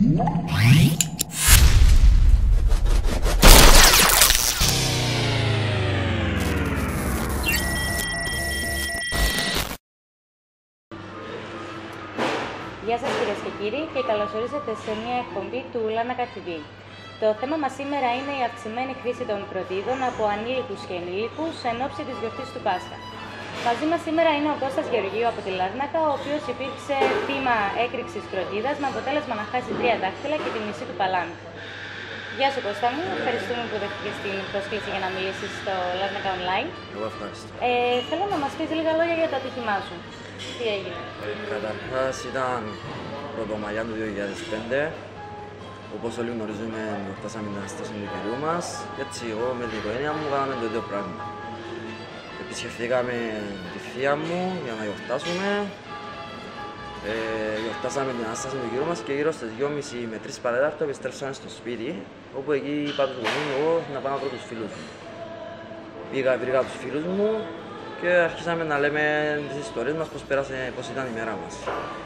Γεια σας κυρίες και κύριοι και καλώς ορίσατε σε μια εκπομπή του Λάνακα TV. Το θέμα μας σήμερα είναι η αυξημένη χρήση των κροτίδων από ανήλικους και ενήλικους εν ώψη της γιορτής του Πάσχα. Μαζί μας σήμερα είναι ο Κώστας Γεωργίου από τη Λάρνακα, ο οποίος υπήρξε θύμα έκρηξης κροτίδας με αποτέλεσμα να χάσει 3 δάχτυλα και τη μισή του παλάμη. Γεια σου Κώστα μου, ευχαριστούμε που δέχτηκες την πρόσκληση για να μιλήσεις στο Λάρνακα Online. Εγώ ευχαριστώ. Θέλω να μας πεις λίγα λόγια για το ατύχημά σου. Τι έγινε? Καταρχάς ήταν Πρωτομαγιά του 2005. Όπως όλοι γνωρίζουμε, γιορτάσαμε την Αναστασία του Κυρίου μας. Και έτσι εγώ με την οικογένεια μου κάναμε το ίδιο πράγμα. Επισκεφθήκαμε τη θεία μου για να γιορτάσουμε. Γιορτάσαμε την Ανάσταση του Κυρίου μας και γύρω στις 2:30 με 3 παρατέταρτο επιστρέψαμε στο σπίτι, όπου εκεί είπα τους γονείς μου εγώ να πάω να βρω τους φίλους μου. Βρήκα τους φίλους μου και αρχίσαμε να λέμε τις ιστορίες μας, πώς ήταν η μέρα μας.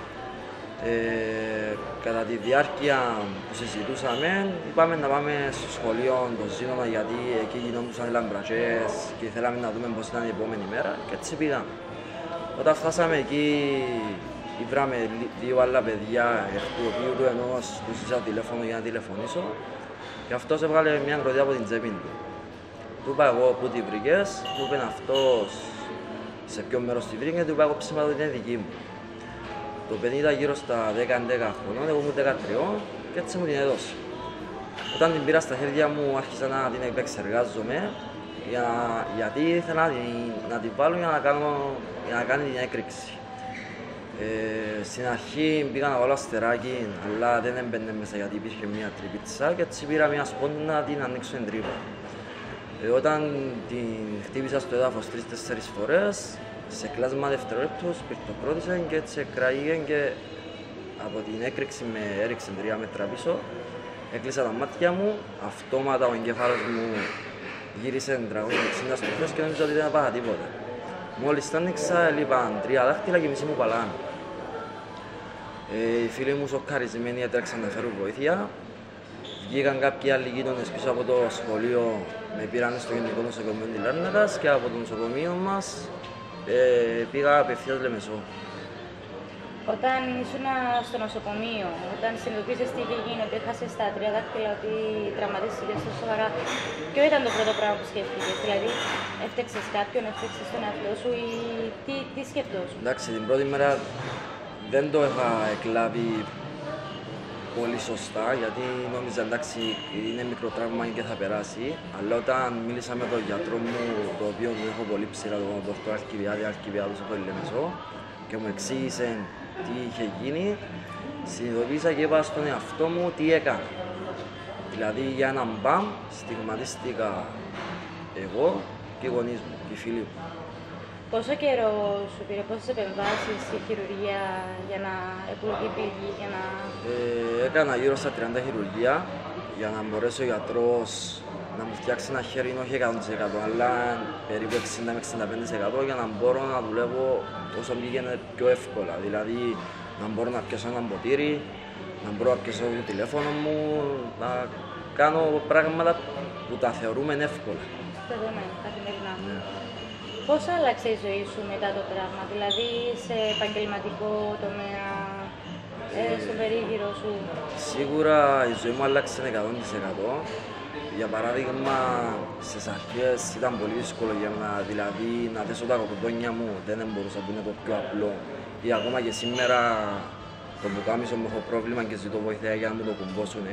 Κατά τη διάρκεια που συζητούσαμε, είπαμε να πάμε στο σχολείο το Ζήνονα, γιατί εκεί γινόντουσαν λαμπρατζές και θέλαμε να δούμε πώς ήταν η επόμενη μέρα και έτσι πήγαμε. Όταν φτάσαμε εκεί, βράμε 2 άλλα παιδιά, εκ του οποίου του ενός του ζήσα τηλέφωνο για να τηλεφωνήσω και αυτός έβγαλε μια κροτίδα από την τσέπη του. Του είπα εγώ πού τη βρήκες, μου είπε αυτός σε ποιο μέρος τη βρήκε, του είπα εγώ ψήμα ότι είναι δική μου. Το παιδί ήταν γύρω στα 10-11 χρονών, εγώ ήμουν 13 και έτσι μου την έδωσε. Όταν την πήρα στα χέρια μου άρχισα να την επεξεργάζομαι γιατί ήθελα να την βάλω για να κάνει την έκρηξη. Στην αρχή πήγα να βάλω αστεράκι, αλλά δεν έμπαινε μέσα γιατί υπήρχε μια τρυπίτσα και έτσι πήρα μια σπόνη να την ανοίξω την τρύπα. Όταν την χτύπησα στο έδαφος 3-4 φορές, σε κλάσμα δευτερόλεπτος πυρτοκρότησε και έτσι εκραγήγε και από την έκρηξη με έριξε 3 μέτρα πίσω. Έκλεισα τα μάτια μου, αυτόματα ο εγκέφαλος μου γύρισε 360 στροφές και νόμιζα ότι δεν έπαθα τίποτα. Μόλις τα άνοιξα, έλειπαν 3 δάχτυλα και μισή μου παλάμη. Οι φίλοι μου σοκαρισμένοι έτρεξαν να φέρουν βοήθεια. Βγήκαν κάποιοι άλλοι γείτονες πίσω από το σχολείο, με πήραν στο Γενικό Νοσοκομείο της Λάρνακας και από το νοσοκομείο μας πήγα απευθείας Λεμεσό. Όταν ήσουν στο νοσοκομείο, όταν συνειδητοποίησες τι είχε γίνει, ότι έχασες τα 3 δάχτυλα, ότι τραυματίστηκες τόσο σοβαρά, ποιο ήταν το πρώτο πράγμα που σκέφτηκες? Δηλαδή, έφτεξες κάποιον, έφτεξες τον εαυτό σου ή τι σκεφτόσουν? Εντάξει, την πρώτη μέρα δεν το είχα εκλάβει πολύ σωστά, γιατί νόμιζα εντάξει είναι μικρό τραύμα και θα περάσει. Αλλά όταν μίλησα με τον γιατρό μου, το οποίο μου έχω πολύ ψηλά, τον Δ. Αλκιβιάδης από τη Λεμεσό, και μου εξήγησε τι είχε γίνει, συνειδητοποίησα και είπα στον εαυτό μου τι έκανα. Δηλαδή για έναν μπαμ στιγματίστηκα εγώ και οι γονείς μου, και οι φίλοι μου. Πόσο καιρό σου πήρε, πόσες επεμβάσεις η χειρουργία για να επιλογή πήγη, για να... Έκανα γύρω στα 30 χειρουργία για να μπορέσει ο γιατρός να μου φτιάξει ένα χέρι, όχι 100% αλλά περίπου 60-65% για να μπορώ να δουλεύω όσο πήγαινε πιο εύκολα. Δηλαδή να μπορώ να πιάσω ένα ποτήρι, να μπορώ να πιάσω το τηλέφωνο μου, να κάνω πράγματα που τα θεωρούμε εύκολα. Δεδομένα, καθημερινά. Ναι. Πώς άλλαξε η ζωή σου μετά το τραύμα, δηλαδή σε επαγγελματικό τομέα, στον περίγυρο σου? Σίγουρα η ζωή μου άλλαξε 100%. Για παράδειγμα, στις αρχές ήταν πολύ δύσκολο για μένα, δηλαδή να δέσω τα κορδόνια μου δεν μπορούσα, που είναι το πιο απλό. Ή ακόμα και σήμερα το πουκάμισο μου έχω πρόβλημα και ζητώ βοήθεια για να μου το κουμπώσουν.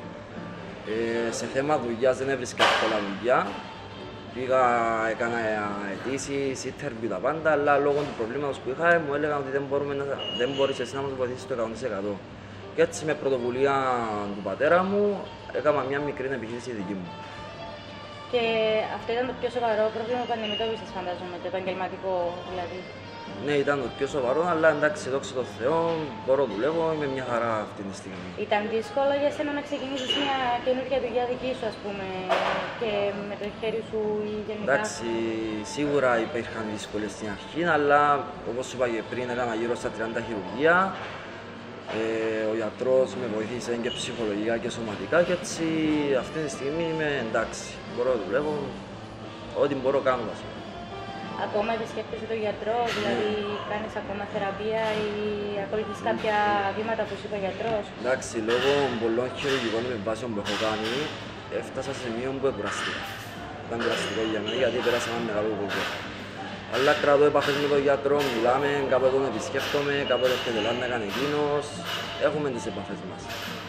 Σε θέμα δουλειάς δεν έβρισκα εύκολα δουλειά. Πήγα, έκανα αιτήσεις, interview τα πάντα, αλλά λόγω του προβλήματος που είχα μου έλεγαν ότι δεν μπορείς εσύ να μας βοηθήσεις το 100%. Και έτσι με πρωτοβουλία του πατέρα μου έκανα μια μικρή επιχείρηση δική μου. Και αυτό ήταν το πιο σοβαρό πρόβλημα που αντιμετώπισες, φαντάζομαι, το επαγγελματικό δηλαδή? Ναι, ήταν το πιο σοβαρό, αλλά εντάξει, δόξα τω Θεώ, μπορώ να δουλεύω, είμαι μια χαρά αυτή τη στιγμή. Ήταν δύσκολο για σένα να ξεκινήσεις μια καινούργια δουλειά δική σου, ας πούμε, και με το χέρι σου ή γενικά? Εντάξει, σίγουρα υπήρχαν δυσκολίες στην αρχή, αλλά όπως είπα και πριν, έκανα γύρω στα 30 χειρουργία. Ο γιατρός με βοήθησε και ψυχολογικά και σωματικά και έτσι αυτή τη στιγμή είμαι εντάξει. Μπορώ να δουλεύω, ό,τι μπορώ κάνω βασικά. Ακόμα επισκέπτεσαι τον γιατρό, δηλαδή κάνεις ακόμα θεραπεία ή ακολουθείς κάποια βήματα που σου είπε ο γιατρός? Εντάξει, λόγω πολλών χειρουργικών επεμβάσεων που έχω κάνει, έφτασα σε σημείο που κουραστήκα. Ήταν κουραστικό για μένα γιατί πέρασα ένα μεγάλο κόπο. Αλλά κρατώ επαφές με τον γιατρό, μιλάμε, κάποτε τον επισκέφτομαι, κάποτε έρχεται να κάνει εκείνος. Έχουμε τις επαφές μας.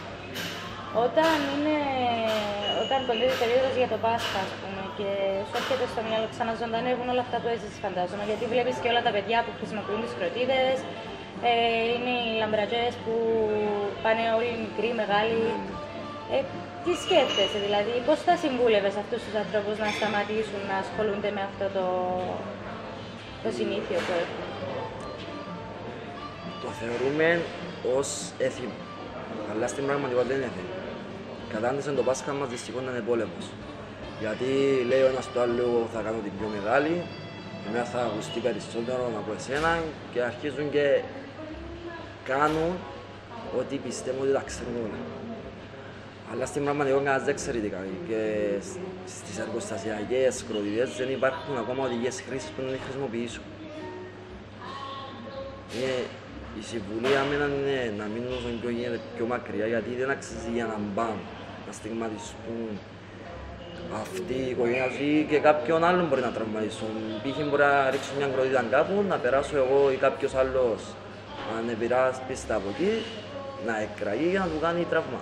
Όταν κολλάει η περίοδος για το Πάσχα, ας πούμε, και σου έρχεται στο μυαλό ξαναζωντανεύουν όλα αυτά που έζησες, φαντάζομαι, γιατί βλέπεις και όλα τα παιδιά που χρησιμοποιούν τις κροτίδες, είναι οι λαμπρατζές που πάνε όλοι μικροί, μεγάλοι. Τι σκέφτεσαι, δηλαδή, πώς θα συμβούλευες αυτούς τους ανθρώπους να σταματήσουν να ασχολούνται με αυτό το συνήθειο που έχουν? Το θεωρούμε ως έθιμο, αλλά στην πραγματικότητα δεν είναι έθιμο. Κατάντησε το Πάσχα μας δυστυχώς να είναι πόλεμος. Γιατί λέει ο ένας του άλλου θα κάνω την πιο μεγάλη, εμένα θα ακουστεί περισσότερο από εσένα και αρχίζουν και κάνουν ό,τι πιστεύουν ότι τα ξέρουν όλα. Αλλά στην πραγματικότητα κανένας δεν ξέρει τι κάνει και στις εργοστασιακές κροτιδές δεν υπάρχουν ακόμα οδηγίες χρήσης που να τις χρησιμοποιήσουν. Η συμβουλή άμενα είναι να μείνουν όσο γίνεται πιο μακριά γιατί δεν αξίζει για να μπουν, να στιγματιστούν αυτή η οικογένεια ή και κάποιον άλλον μπορεί να τραυματιστούν. Π.χ. μπορεί να ρίξω μια κροτίδα κάπου, να περάσω εγώ ή κάποιος άλλος αν επηρεάσπιστα από εκεί, να εκραγεί για να του κάνει τραύμα.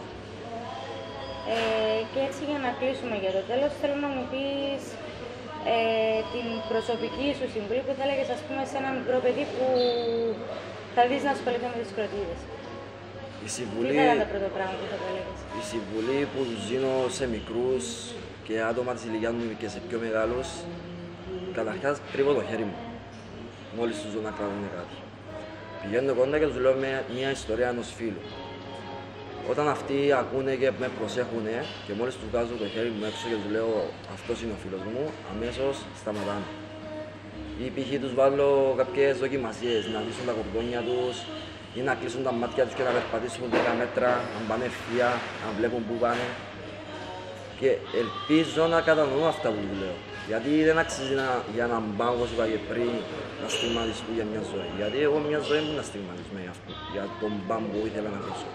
Και έτσι για να κλείσουμε για το τέλος, θέλω να μου πεις την προσωπική σου συμβουλή που θα έλεγες, ας πούμε, σε ένα μικρό παιδί που θα δεις να ασχολείται με τις κροτίδες. Τι θα ήταν τα πρώτα πράγματα που θα το έλεγες? Η συμβουλή που τους δίνω σε μικρούς και άτομα της ηλικιάς μου και σε πιο μεγάλους, καταρχάς κρύβω το χέρι μου, μόλις τους δω να κρατούν κάτι. Πηγαίνω κοντά και τους λέω μια ιστορία ενός φίλου. Όταν αυτοί ακούνε και με προσέχουν και μόλις τους βγάζω το χέρι μου έξω και τους λέω αυτός είναι ο φίλος μου, αμέσως σταματάνε. Ή π.χ. τους βάλω κάποιες δοκιμασίες, να λύσουν τα κορδόνια τους ή να κλείσουν τα μάτια τους και να περπατήσουν 10 μέτρα, να πάνε ευθεία, να βλέπουν πού πάνε. Και ελπίζω να κατανοούν αυτά που τους λέω. Γιατί δεν αξίζει για έναν μπαν, όπως είπα και πριν, να στιγματιστούν για μια ζωή. Γιατί εγώ μια ζωή μου να στιγματισμό για τον μπαν που ήθελα να αφήσω.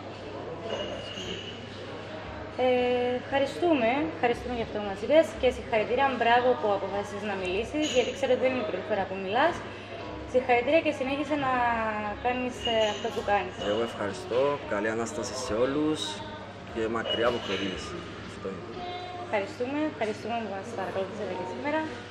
Ευχαριστούμε για αυτό που μας είπες και συγχαρητήρια, μπράβο που αποφάσισες να μιλήσεις, γιατί ξέρω ότι δεν είναι η πρώτη φορά που μιλάς. Συγχαρητήρια και συνέχισε να κάνεις αυτό που κάνεις. Εγώ ευχαριστώ, καλή Ανάσταση σε όλους και μακριά από κροτίδες. Ευχαριστούμε που μας παρακολουθήσατε και σήμερα.